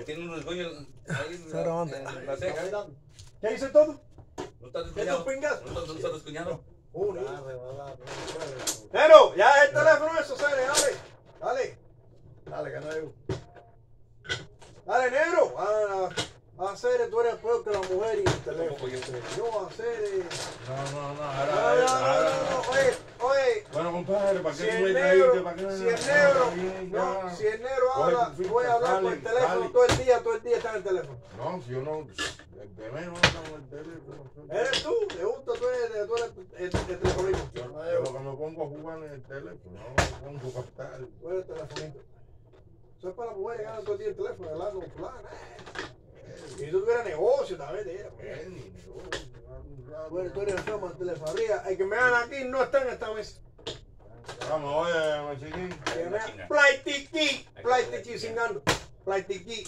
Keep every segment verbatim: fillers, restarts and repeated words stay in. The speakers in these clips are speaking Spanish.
tiene unos rasguños ahí en Se levanta. la, en la ceja. ¿Qué hice todo? ¿No estás ¿Estos descuñado? pingas? ¿No estás- no estás descuñado? Uno. Ah, rebala, Nero, ya el teléfono eso, Sere, dale. Dale. dale, que no hay. Dale, negro. A, a Sere, tú eres peor que la mujer y el teléfono. ¿Cómo yo? Yo a Sere. No, no, no, No, ahora, no, no, ahora. no, no, oye, oye. Bueno, compadre, ¿para Si qué tú el me negro, caíste? ¿Para qué me si el Ah, negro, bien, no, ya. si el negro Coge habla, tu ficha, voy a hablar por el dale, teléfono dale. todo el día, todo el día está en el teléfono. No, si yo no. El bebé no está con el teléfono. Eres tú, te gusta, tú eres, tú eres el, el, el telefonito. Yo, yo lo que me pongo a jugar en el teléfono, no me pongo a estar. Tú eres el telefonito. Eso es para las mujeres que ganan todo el día el teléfono, hablando con fulana. Y tú tuvieras negocio también de ella. Bueno, tú eres el feo más telefonía. El que me gana aquí no está en esta mesa. Vamos, oye, chiquín. Que me gana. Plaitiqui, plaitiqui cingando. Plaitiqui.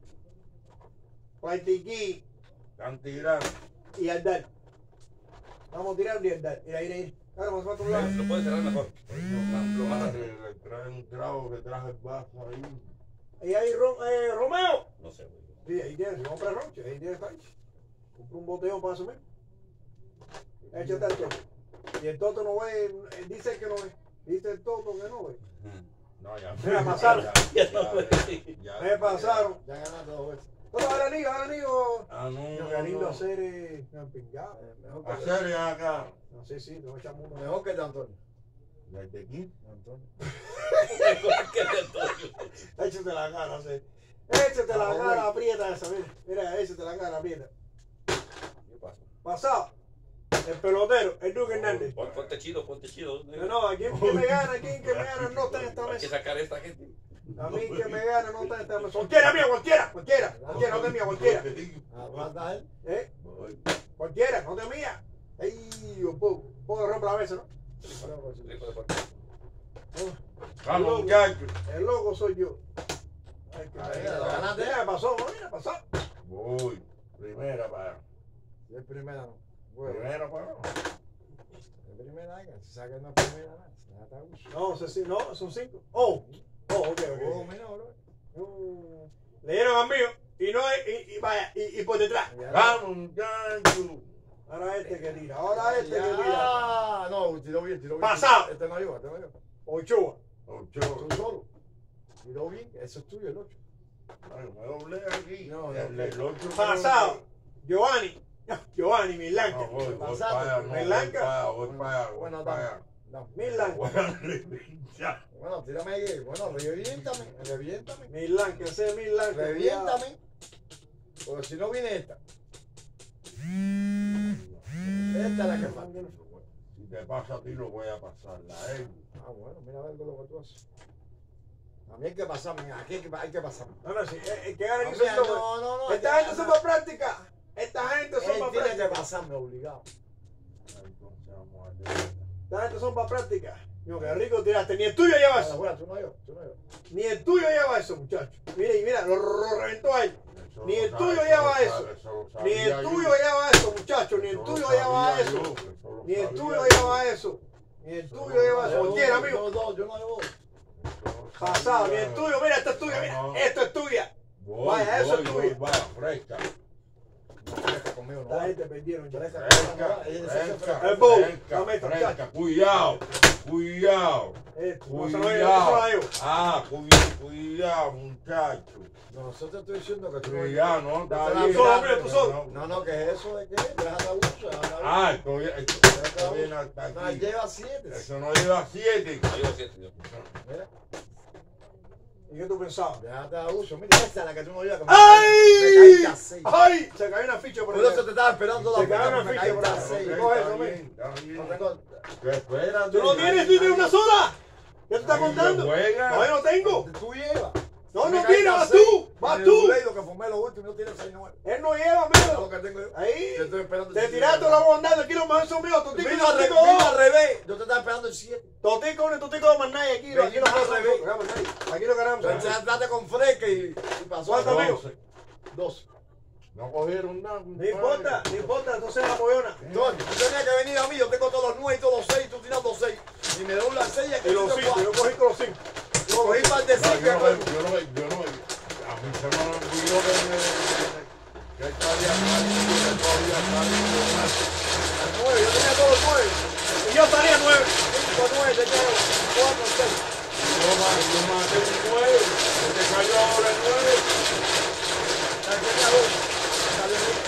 Plaitiqui. Están tirando. Y al dar. Vamos tirando y al dar. Mira, mira, mira. Ahora vamos a otro lado. Lo puedes cerrar mejor. Lo más rápido. Le trae un trago que traje el vaso ahí. Y ahí, Ro- eh, Romeo. No sé, güey. Sí, ahí tienes, si compra ronche, ahí tienes tacho. Compra un botellón para asumir. Échate al toto. Y el toto no ve, él dice que no ve. Dice el toto que no ve. No, ya. Mira, pasaron. Ya no, güey. ya- Me pasaron. Ya ganaste dos veces. Todo ahora niño, ahora niño. Ah, no, Yo no, qué lindo no. hacer eh, pingado. Eh, Mejor que, Hacer ya acá. No sé, sí, nos echamos uno. mejor que el de Antonio. Desde aquí. Antonio. Échate la cara, sí. Échate la cara, aprieta esa, mira. Mira, échate la cara, aprieta. ¿Qué pasa? Pasado. El pelotero, el Duque Hernández. Pon- Ponte chido, ponte chido. No, no, a quien que me gana, a quien que me gana no está en esta Hay que mesa. sacar a esta gente. A mí que me gana no está en esta mesa. Cualquiera, mío, cualquiera, cualquiera. Cualquiera, no te mía, cualquiera. Aguanta él. ¿Eh? Voy. Cualquiera, no te mía. Ey, un poco. Un poco rompe la mesa, ¿no? Vamos, muchachos. El loco soy yo. Ay, que A me ver, gana. lo ganaste. Mira, pasó, ¿no? Mira, pasó. Voy. Primera para. Si es primera, no. Bueno, Primera para. es primera, que si saca una primera, nada. Se da tabucho. No, sé si, no, son cinco. Oh, oh, ok, Oh, ok. mira, bro. Uh, le dieron al mío y no, y, y vaya, y, y por detrás. Ya- Vamos, muchachos. Ahora este que tira, ahora este que tira. Ya. No, tiró bien, tiró bien. Pasado. Este no iba, este no iba. Ochoa. Ocho. Tú solo. Tiró bien, eso es tuyo, el ocho. Ay, me doblé aquí. No, no. El, el ocho. Pasado. Giovanni. Giovanni Milanca. No, voy, voy Pasado. para allá. No, voy Blanca. para allá, voy para allá, voy Bueno, para dame. allá. No. Milanca. Voy a reventar. Bueno, tírame ahí. Bueno, reviéntame, reviéntame. Milanca, ese es Milanca. Reviéntame. Porque si no viene esta. Esta es la que falta. Si te pasa a ti, lo voy a pasar. La él. Ah, bueno, mira a ver lo que tú haces. A mí hay que pasarme, aquí hay que, hay que pasarme. No, no, sí, eh, eh, que gana No, que mira, son no, no, no. Esta gente son para práctica. Esta gente son Él para tiene que práctica. pasarme obligado. Entonces vamos a ver. Esta gente son para práctica. Digo, qué rico tiraste. Ni el tuyo lleva Bueno, eso. bueno, tú no yo, tú no yo. Ni el tuyo lleva eso, muchacho. Mira, y mira, lo, lo reventó ahí. Eso Ni lo el sabe, tuyo lo lleva sabe, eso. lo Ni sabía el yo. tuyo lleva eso, muchacho. Ni el Eso lo tuyo lleva sabía eso. yo, eso lo Ni el sabía tuyo yo. lleva eso. Ni el tuyo lleva eso. Cualquiera, amigo. Yo no, yo no llevo. Eso lo Pasado, ni sabía. el tuyo. Mira, esto es tuyo. Mira, No, no. esto es tuya. Voy, Vaya, eso voy, es voy, tuyo. vaya, fresca. No, fresca conmigo, no. La vale. gente perdieron ya. Fresca, Fresca, ella se hace fresca, fresca. El bowl. fresca, Dame esto, fresca. muchacho. Cuidado, cuidado, Esto, no se lo llevo, no se lo cuidado. llevo. Ah, cuidado, cuidado, muchacho. No, yo te estoy diciendo que tú no Cuidado, no, está Tú bien. solo, mira, tú solo. No, no, ¿qué es eso de qué? Déjate abuso, déjate abuso. Ah, esto ya- esto- esto Déjate viene abuso. hasta No, aquí. lleva siete. Eso no lleva siete. No, yo siete, yo. Mira, ¿Y qué tú pensabas? déjate abuso. Mira, esta es la que tú no llevas. que me- ¡Ay! Me caíste a seis. ¡Ay! Se cayó una ficha por Por eso el te estaba esperando Se la cagaron ficha, la me ficha, caíste a bro. seis. Ok, coge está eso, bien, está bien. No tengo. Que espérate. ¿Tú no tienes ni de una sola? ¿Qué tú estás Ay, contando? no juega. No, yo no tengo. Tú llevas. No, Me no caíste tiene, a vas seis. tú. Vas En el tú. Buleido que fumé los últimos, no tiene seis nueve. Él no lleva, Eso es lo amigo. que tengo yo. Ahí. Te estoy esperando. Te el tiraste siete. la bondad. Aquí los mejores son míos. Totico, Vino al re- totico. vino al revés. Yo te estaba esperando el siete. Totico, un totico de Manay. Aquí, Vení aquí los al mejores revés. son nosotros. Aquí lo ganamos. Entonces entraste con fresca y, y pasó. ¿Cuánto, a amigo? Doce. Dos. No cogieron nada. No importa, no importa. Entonces la mollona. Entonces, tú tenías que venir a mí. Yo tengo todos los nueve y todos los seis. Tú tienes los seis. Y me dobla el seis. Y los cinco. Yo cogí con los cinco. Cogí par de No, cinco. yo no, me- yo no, me- yo no, me- a mí se me han olvidado dijo que me- que él traía carne, que todavía carne de más. Nueve, yo tenía todos los nueve. Y yo salía nueve. Cinco, nueve, te quedo. Cuatro, seis. Yo ma- yo maté un nueve, se te cayó ahora el nueve. Ya tenía dos. Salió bien.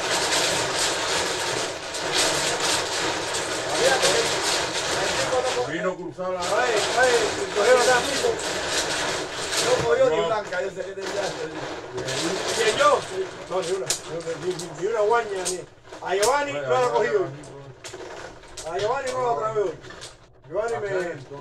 Había que ir. El cinco no co- Vino a cruzar la Oye, oye, cogieron a mismo. No cogió ni blanca, yo sé que tenía. ¿Quién yo? No, ni una. Ni, ni- ni una guaña. Ni. A Giovanni no la cogió. A Giovanni no la trajo hoy. Giovanni me.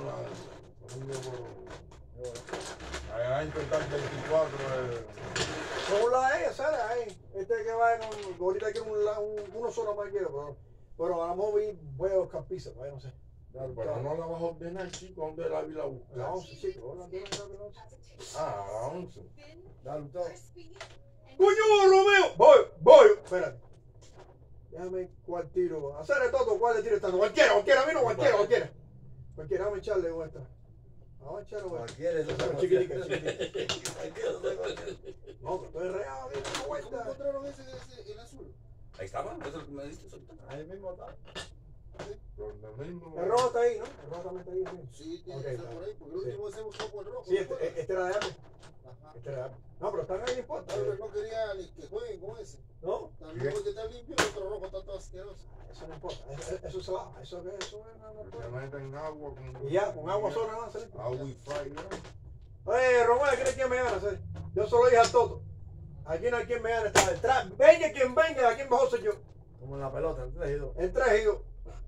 Allá intentar veinticuatro. eh, Son la E, ¿sabes? Ahí. Este que va con. Ahorita quiero un, la- un, uno solo más quiero, pero. Pero a lo mejor vi- voy a buscar pizza, pues, no sé. Pero no la vas a ordenar, chico. ¿Dónde la vi la A las buscar? once, chicos. ¿Dónde la tienen? Creo que once. Ah, a las once. Dale, todo. ¡Coño, Romeo! Voy, voy. Espérate. Déjame cuál tiro. Hacer de todo, cuál le tiro tanto. Cualquiera, cualquiera, a mí no, cualquiera, cualquiera. Cualquiera, vamos a echarle con esta. Vamos a echarle con esta. Cualquiera, eso Pero se chiquitica, cualquiera. chiquitica. Cualquiera, eso se cualquiera. No, que estoy reado, dime una ¿Cómo vuelta. encontraron ese, ese, el azul? Ahí estaba, eso es lo que me diste ahorita. Ahí mismo está. Donde mismo. El rojo está ahí, ¿no? El rojo también está ahí. Sí, Sí, tiene Ok, que estar está. por ahí, porque el Sí. último se buscó por el rojo. sí ¿te este, acuerdas? este era de antes. Ajá. Este era de antes. No, pero están ahí, no importa. Tal vez no quería ni que jueguen con ese. No, También porque está limpio, el otro rojo está todo asqueroso. eso no importa. Eso, eso se lava. Eso que eso es nada Se más. meten agua con. Y ya, con agua sola nada más se limpia. Agua y fry, ¿no? Oye, Román, ¿quién es quien me gana? ¿sabes? Yo solo dije al Toto. Aquí no hay quien me gane. Está detrás. Venga quien venga, aquí mejor soy yo. Como en la pelota, en tres y dos. En tres y dos.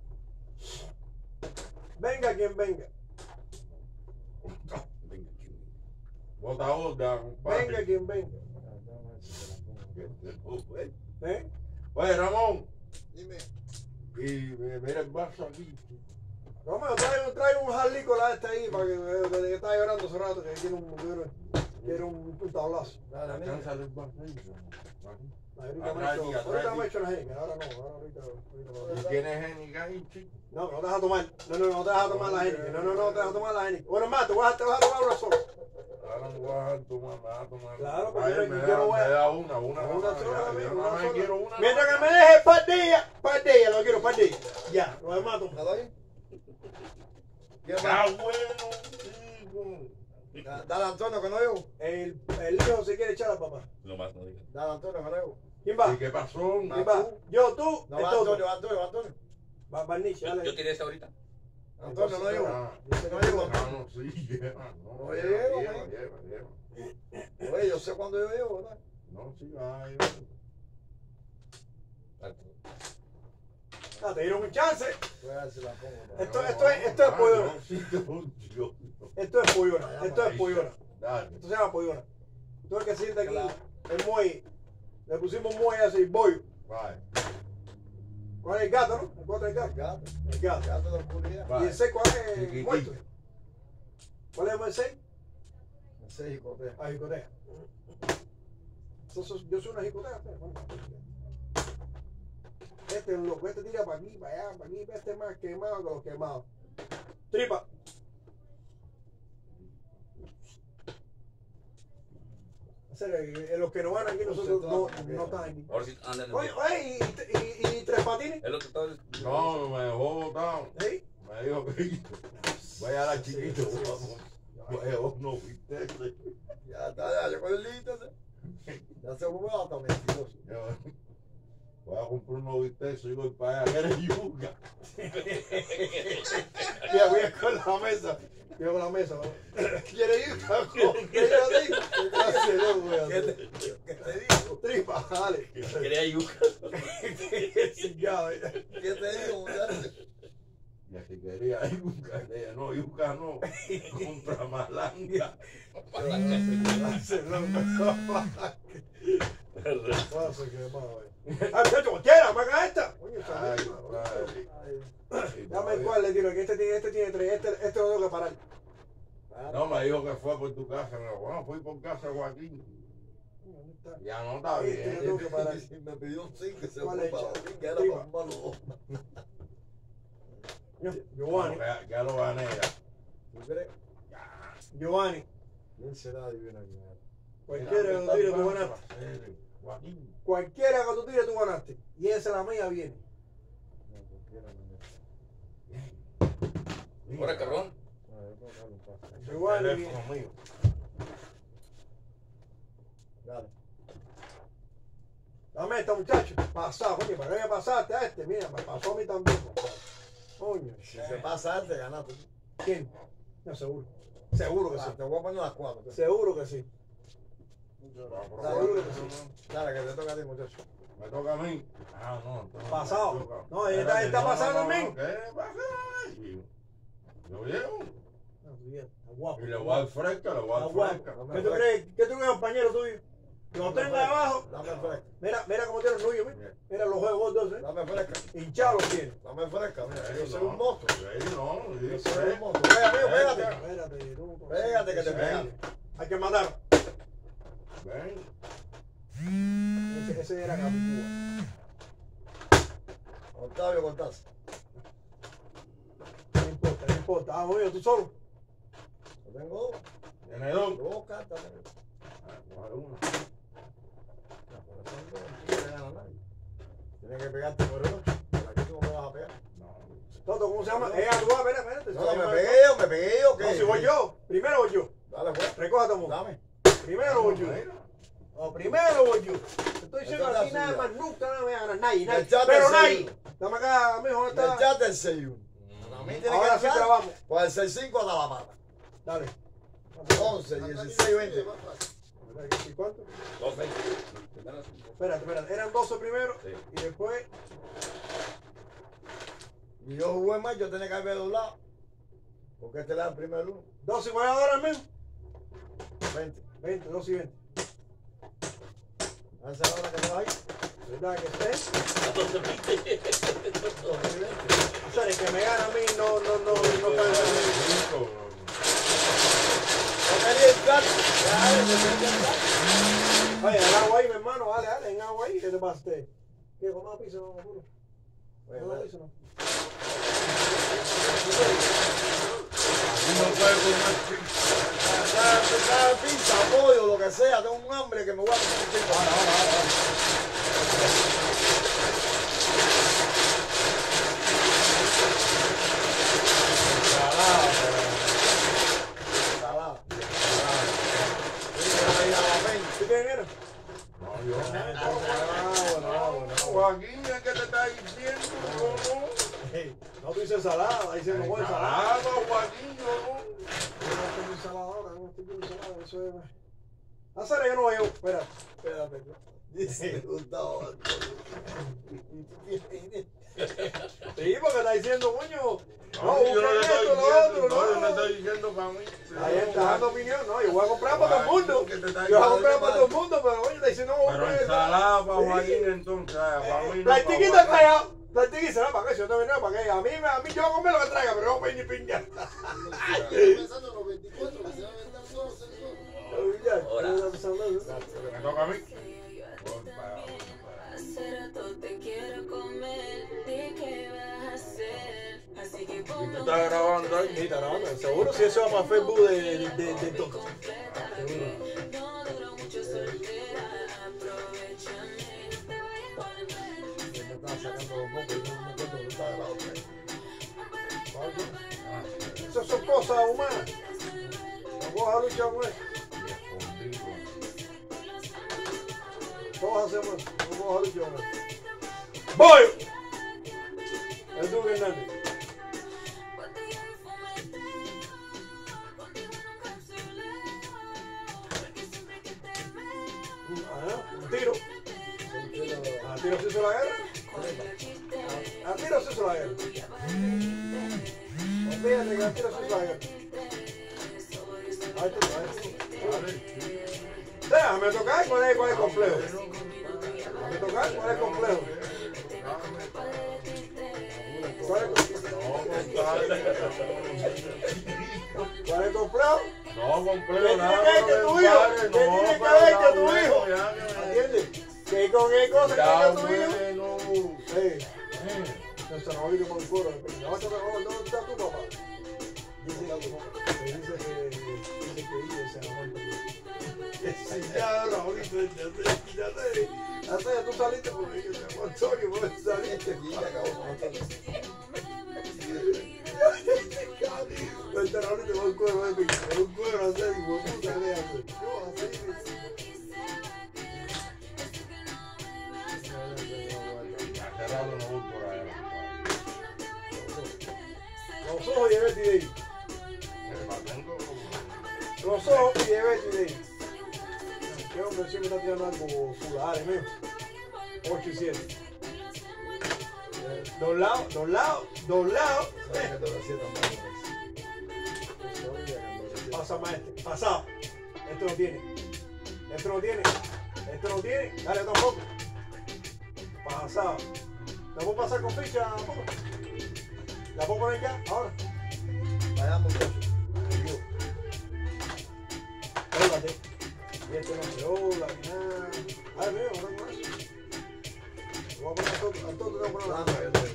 Venga quien venga. Venga, aquí. Bota otra, compadre. Venga quien venga. ¿Eh? Oye, Ramón. Dime, Y eh, mira el vaso aquí. Román, trae, trae un jarlico la este ahí para que, que, que está llorando hace rato que quiere un, quiere, quiere un, un tablazo. Dale, amigo. Alcánzale el vaso ahí. Ahorita me Atrás he aquí, hecho, atrás ahorita aquí. me he hecho una genia, ahora no, ahora ahorita, ahorita ¿Y no. quién es Génica ahí, chico? No, pero no te dejas tomar. No, no, no te dejas tomar la genia. No, no, no te dejas tomar la genia. Bueno, más, te vas a, te vas a tomar una sola. Ahora no voy a dejar tomar, me vas a tomar. Claro, porque Ay, yo- me yo da, no voy a- me da una, una, Una nada más, sola, ya, amigo, yo una nada más sola. quiero una. Mientras que nada me más. deje par de ellas, par de ellas, lo quiero par de ellas. Ya, lo demás tú. ¿Me doy? ¿Quién Está más? bueno, chico. Da- Dale, Antonio, que no llevo. El, el hijo se quiere echar a papá. No más, no digas. Dale, Antonio, que no llevo. ¿Quién va? ¿Y qué pasó? ¿Quién va? Yo, tú, No, el va Toto. Antonio, va Antonio, va Antonio. Va Barniche, Yo, yo dale. tiré esta ahorita. Antonio, no llevo. Ah, Dice No que llevo. tú- no, no, sí, lleva. No, No lleva, llevo, lleva, man. lleva, lleva. Oye, yo sé cuándo yo llevo, ¿verdad? No, sí, va, lleva. Ah, te dieron un chance. Voy a ver si la pongo. Esto- No, esto es- esto es ah, pollo. no, sí, yo- yo- Esto es pollona. Esto es pollona. Dale. Esto se llama pollona. Tú el que siente aquí, Claro. el muelle. Le pusimos muelle así, bollo. Bye. ¿Cuál es el gato, no? ¿El cuatro es el El gato? gato, El el gato. gato de la oscuridad. ¿Y Bye. el seis cuál es? Chiquitito. Muerto. ¿Cuál es el seis? El seis y cotea. Ah, jicotea. Eso- eso- Yo soy una jicotea. pero bueno. Este es un loco. Este tira para aquí, para allá, para aquí. Este es más quemado que los quemados. Tripa. En serio, eh, los que no van aquí, nosotros no, no están aquí. Ahora sí, anda en el. Oye, oye, ¿y, y, y tres patines? Es lo que estaba. No, me dejó botado. ¿Sí? Me dijo que vaya a la chiquito, vamos. Vaya uno, viste. Ya está, ya llegó el límite. ¿sí? Ya se fue hasta mentiroso. Yo voy a comprar unos bisteces y voy para allá. ¿Quieres yuca? Ya voy a con la mesa. Yo con la mesa. ¿no? ¿Quiere ir? ¿Qué yo digo? ¿Qué clase de loco voy a ¿Qué hacer? te, qué te digo? Tripa, dale. Quería yuca. Cingado, ya. ¿Qué te digo, muchacho? Ya que quería yuca, ella no, yuca no. Compra malanga. Clase de loco. Clase que más, güey. Ah, muchacho, cualquiera, me haga esta. Coño, esa Ay, misma, padre. Ay. Dame el cual le tiro, que este tiene, este tiene tres, este, este lo tengo que parar. No, me dijo que fue por tu casa. Me dijo, bueno, fui por casa de Joaquín. ¿Dónde está? Ya no está Este bien. lo tengo que parar. Me pidió un cinco que se ¿Cuál fue es? para Joaquín, que era Tripa. para un malo. Giovanni, Bueno, ya, ya lo gané ya. ¿Tú crees? Giovanni. ¿Quién será divino aquí? Cualquiera que tú tires, tú ganaste. Joaquín. Cualquiera que tú tires, tú ganaste. Y esa la mía viene. Ahora, cabrón. Igual y Teléfono viene. mío. Dale. Dame esta, muchacho. Pasado, coño, ¿para qué me pasaste a este? Mira, me pasó a mí también, compadre. Coño. Si se pasa antes, ganaste. ¿Quién? No, seguro. Seguro que sí. Ah, te voy a poner las cuatro. pues. Seguro que sí. Seguro que sí. Dale, que te toca a ti, muchacho. Me toca a mí. Ah, no. entonces me Pasado. toca. No, él está- él está No, pasando no, no, también. ¿Qué pasa? Yo llevo. No, tú bien, está guapo. Y le voy a dar fresca, le voy a Está dar guapo. fresca. ¿Qué tú crees? ¿Qué tú crees, compañero tuyo? Lo tengo ahí abajo. Dame fresca. Mira, mira cómo tiene el nuyo, mira. Mira los juegos dos, ¿eh? Dame fresca. Hinchado los tiene. Dame fresca. Mira, yo Ahí soy no, un monstruo. ahí no, Yo sí, soy sí. un monstruo. Pégate, amigo, pégate. Espérate, tú. Pégate que te pegas. Hay que matar. Ven. Ese, ese era Capicúa. Octavio Cortázar. No importa, no importa. Ah, oye, tú solo. Yo tengo Tiene dos. dos cartas. amigo. Ah, coge una. No, por eso no tiene que ganar nadie. Tienes que pegarte por el ocho. Por aquí tú no me vas a pegar. No. Toto, ¿cómo se llama? Eh, tú, espera, espérate. No, no, me pegué yo, me pegué yo. ¿Qué? No, si voy yo. Primero voy yo. Dale, pues. Recoja todo el mundo. Dame. Primero voy yo. Mira. No, primero voy yo. Te estoy diciendo Esta es aquí la nada suya. más, nunca nada me va a ganar nadie, nadie. Echate Pero el nadie. sello. Dame acá, mijo, ¿dónde Le está? echaste el seis uno. A mí tiene Ahora que sí echar trabamos. por el seis cinco hasta la pata. Dale. once, dieciséis, veinte. ¿Y cuánto? doce. Primero, Espérate, espérate. Eran doce primero Sí. y después. Y yo jugué más, yo tenía que haber doblado. Porque este le da el primer uno. doce y ahora mismo. veinte. veinte, doce y veinte. A esa hora que me va ahí. ¿Verdad que esté? doce, veinte. O sea, el que me gana a mí no, no, no, no puede ser. Cinco. No quería entrar. Dale, no quería entrar. Oye, el agua ahí, mi hermano, dale, dale, en agua ahí, ¿qué te pasa a usted? ¿Qué, cómo piso, no, apuro? Oye, No, dale. piso, no. Aquí no puede comer pizza. Cada, cada pizza, pollo, lo que sea, tengo un hambre que me voy a comer pizza. Ahora, ahora, ahora. Salada. ¿Tú quién eres? No, yo. Ah, bueno, bueno. Joaquín, ¿es que te está diciendo? Yo no. No, tú dices ensalada, está diciendo buena ensalada. Ensalada, Joaquín, yo no. Yo no tengo ensalada ahora, no estoy con ensalada, eso es. Hacer yo no veo, espera. Espérate. Dice Gustavo Antonio. Sí, porque está diciendo, coño. No, No, yo no le busquen estoy esto, lo diciendo, otro, no, yo no. no estoy diciendo para mí. Ahí está dando opinión, no, yo voy a comprar para todo el mundo. ¿Qué te está Yo voy a diciendo? comprar para todo el mundo, pero oye, está diciendo, no, Pero comprar, ensalada para Sí. Joaquín entonces, para mí no. Plastiquito para Joaquín. callado. Plastiquito, ¿no? ¿Para qué? Si yo no vengo, ¿para qué? A mí, a mí yo voy a comer lo que traiga, pero no voy ni pinga. Estoy pensando en los veinticuatro que se van a aventar todos el sol. Ahora. Me toca a mí. Hace rato te quiero comer, ¿de qué vas a hacer? Así que ¿Y tú ponlo estás grabando ahí? Sí, está grabando. Seguro si eso va para Facebook de, de, de, de todo. completa que no duró mucho soltera, aprovechame, te voy a volver. Yo me estaba sacando los mocos y no me acuerdo que estaba de la otra. Esas son cosas humanas. No vas a luchar con eso. Todos hacemos eso. No vamos a luchar con eso. ¡Voy! Es tú, Hernández. Ajá, un tiro. A tiro se hizo la guerra. A tiro se hizo la guerra. Olvídate que a tiro se hizo la guerra. Ahí está, ahí está. Déjame tocar cuál es, cuál es el complejo. Déjame tocar cuál es el complejo. ¿Cuál es el complejo? ¿Cuál es el complejo? No, ¿Qué completo tiene nada. que ver que tu hijo? ¿Qué tiene que ver que tu hijo? ¿Entiendes? ¿Qué con qué cosa que Ya, haga tu hijo? bueno. Sí. Eso no oído con el coro. No, no, no, no, está tu papá. Dice que dice que dice que ella se enamoró. Sí, ya, Raulito, ya sé, ya sé. Ya sé, tú saliste porque yo se llamó Antonio, vos saliste. Y ya acabó con esto. Este Raulito va un cuero, va un cuero a hacer, y vos tú salés a hacer. Yo así. Cerrado no voy por allá. Los ojos y de Betty Day. Los ojos y de Betty Day. Qué hombre siempre está tirando algo sudales, mío. ocho y siete. Dos lados, dos lados, dos lados. ¿Sabes que te lo hacía tan Pasa más este. Pasado. Esto lo tiene. Esto lo tiene. Esto lo tiene. Dale otro poco. Pasado. ¿La puedo pasar con ficha? Poco? ¿La puedo poner ya? Ahora. Vaya muchachos. Óigate. Y este no se ola, ni nada. Ay, mío, ahora no es. Lo voy a poner a todo, a todo te voy a poner la Vamos, yo tengo.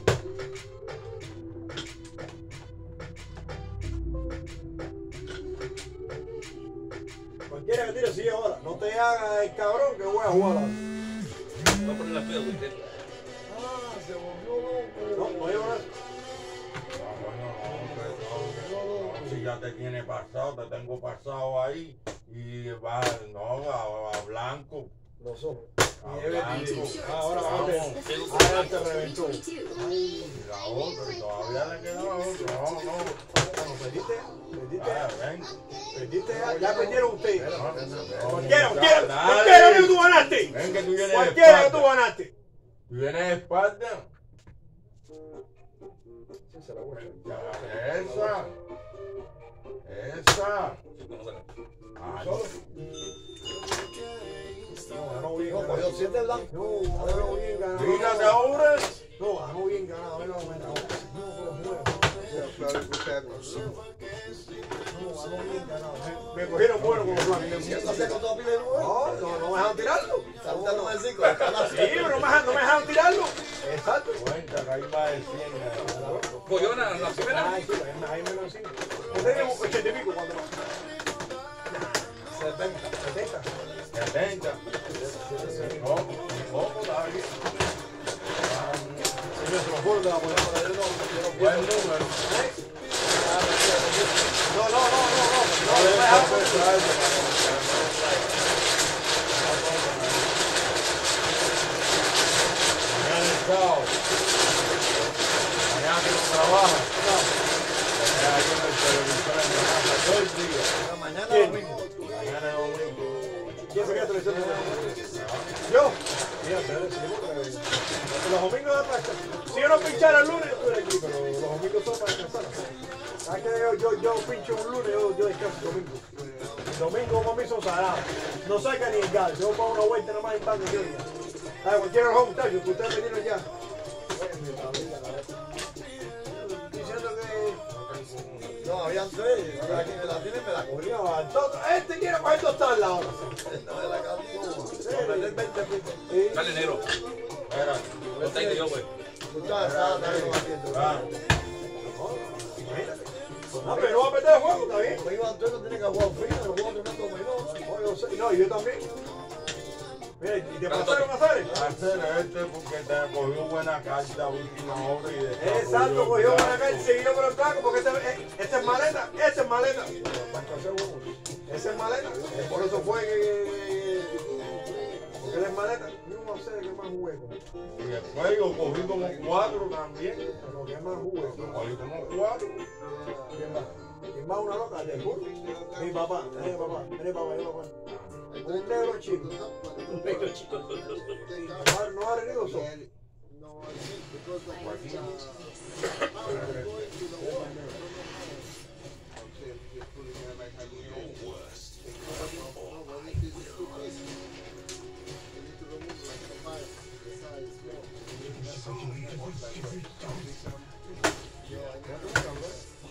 Cualquiera que tire sigue ahora. No te hagas el cabrón que voy a jugar ahora. Voy a poner la fea, güey. Ah, se volvió loco. No, no llevo nada. No, bueno, no, hombre, no, si ya te tiene pasado, te tengo pasado ahí y va, no, a, a blanco. Los ojos. A Y debe blanco. tirar. Ahora, ahora, Vamos. ahora te reventó. Y la otra, y todavía le queda la otra. No, no. Bueno, perdiste, perdiste, Ah, ven. perdiste, ya, ya perdieron ustedes. Espera, espera, espera. Cualquiera, cualquiera, Dale. cualquiera que tú ganaste. Ven que tú vienes de Cualquiera que tú espalda. ganaste. Tú vienes de espalda. Sí, se la voy a echar. Esa. Esa. Ay, No, ganó bien No, ganado. cogió siete blancos. No, ganó bien ganado. Fíjate ahora. No, ganó bien ganado. A ver, no, me ganó. No, pero no, ganó bien ganado. Me, me cogieron bueno con los blancos. ¿Y eso hacía con toda pila de nuevo? No, no, no me dejaron tirarlo. Está gustando más de cinco. Sí, pero no me, dejaron- no me dejaron tirarlo. Exacto. Cuenta que ahí va de cien. Coyona, la primera. Ay, sí, ahí me lo decía. Yo tenía ochenta y pico cuando. setenta. setenta. setenta. ¿Cómo? ¿Cómo, David? Señor, se lo juro que la moneda para él no. Buen número. No, no, no, no, no. No, no me dejaron poner. Mañana es sábado. Mañana que no trabaja. Mañana aquí en el televisor en mi casa todo el día. Mañana ¿Quién? domingo. Mañana es domingo. ¿Quién se queda televisión? ¿Yo? Mira, se ve, seguimos con el- los domingos de atrás. Si yo no pinchara el lunes, yo estuviera aquí, pero los domingos son para descansar. ¿Sabes que yo, yo, yo pincho un lunes, yo, yo descanso el domingo? El domingo para mí son sagrados. No saca ni el gal, yo pongo una vuelta nada más en pan de yo ya. Ah, cualquiera de los muchachos, que ustedes vinieron ya. Estoy diciendo que... No, habían tres. Ahora quien me la tiene me la cogió. No, entonces, este quiere coger dos tablas ahora. No me la cambió. Para meter veinte puntos. Sí. Dale, negro. Espera. Lo tengo yo, güey. Tú estás estás también batiendo. Ah, No, pero no va a perder el juego, está bien. Como iba Antonio, tiene que jugar fino, el juego que no dominó. No, yo sé- no, y yo también. Mira, ¿y te pasaron a Zares? hacer este porque te cogió buena carta a última hora y después Exacto, cogió buena carta y siguió por el placo porque este, eh, este es maleta, este es maleta. Ese es maleta. eh, Por eso fue que. Porque él es maleta. Yo no sé de qué más juego. Y después yo cogí como cuatro también. Pero qué más juego. Cogí como cuatro. ¿Quién va? ¿Quién va a una loca? ¿De burro? Mi papá, mi papá, mi papá, mi papá. Un negro chico. Un negro chico. No, no ha venido solo. No, because the white, uh, power going to the wall. I'm saying you're pulling it like I don't know. No, but it is too crazy. You need to remove like the fire, the size, small. That's how you get one like that. Yeah, I know.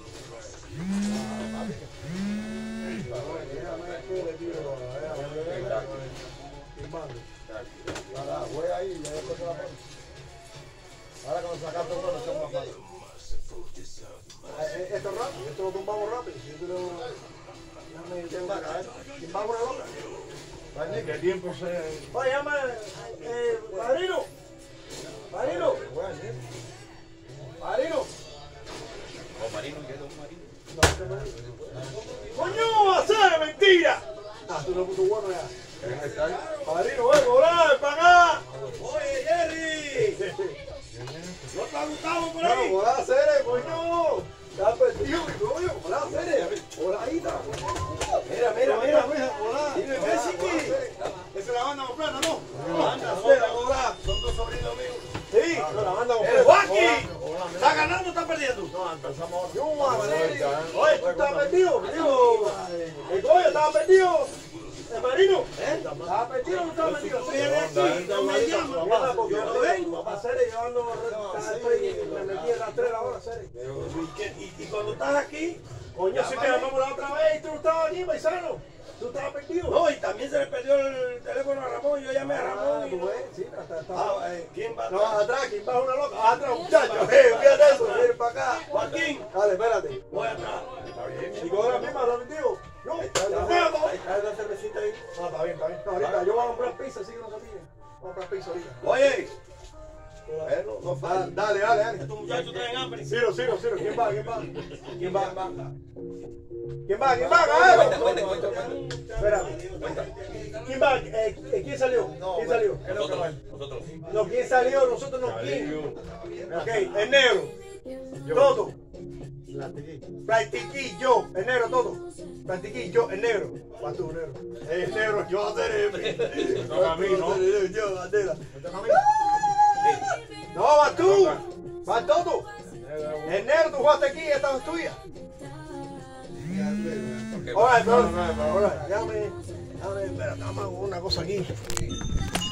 Ahora, voy ahí y ya después se la pongo. Ahora cuando sacaste uno, no son más malos. Eh, Esto es rápido, esto lo tumbamos rápido. Si yo te lo... Déjame, tengo que caer. Tumbamos una loca. Vale, que tiempo se... Oye, llama, eh, padrino. Padrino. Padrino. O marino, ¿qué es un marino? No, este marino. ¡Coño, hacer mentira! Ah, tú no puto bueno ya. ¿Quién está ahí? Padrino, ven, volar, para acá. Oye, Jerry. ¿No te ha gustado por No, ahí? volar, Cere, coño. Está perdido, mi coño. Volar, Cere. Voladita. Mira, mira, mira. Volar. Dime, Messi, Esa es la banda completa, ¿no? La banda Cera, Cobra, son dos sobrinos míos. Sí, no, la banda ¡Eh, completa. Joaquín! ¿Está ganando o está perdiendo? No, empezamos. Yo, Cere. Oye, ¿tú estabas perdido? Digo, el coño estaba perdido. El marino. ¿Eh? ¿Estaba perdido o no estaba perdido? Sí. Viene aquí, no me llama. Yo no vengo. Papá, Cere, yo ando, estoy, me metí en las tres ahora, Cere. Pero, ¿y, qué- y, y cuando estás aquí? Coño, si te llamamos la otra vez y tú no estabas aquí, paisano. Tú estabas perdido. No, y también se le perdió el teléfono a Ramón. Yo llamé a Ramón. y tú no- ves, sí, hasta, hasta. Ah, eh, ¿quién va? No, atrás, ¿quién va una loca? Atrás, muchacho. Eh, fíjate eso, ven para acá. Joaquín, Dale, espérate. voy atrás. Y con la misma, ¿está metido? No, Ahí ya está, vamos. ahí está la cervecita ahí. No, está bien, está bien. No, ahorita yo voy a comprar pizza, así que no se piden. Vamos a comprar pizza ahorita. Oye, bueno, no Dale, falta. dale, dale. dale. Estos muchachos traen hambre. Ciro, Ciro, Ciro, ¿quién va? ¿Quién va? ¿Quién va? ¿Quién va? ¿Quién va? Cuenta, Gael? cuenta, cuenta, cuenta. Espérate. ¿Quién va? Eh, eh, ¿Quién salió? ¿Quién salió? Nosotros, nosotros. No, ¿quién salió? Nosotros no, ¿quién? Ok, el negro. Todo. Practiquí yo, el negro todo. Practiquí yo, el negro. Vas tú, negro. El negro, yo voy a hacer el. toca a mí, ¿no? Yo, bandera. No, vas tú. Vas todo. El negro, tú jugaste aquí, esta es tuya. Porque Ahora, ahora, ahora, déjame, déjame, espérate, vamos a una cosa aquí.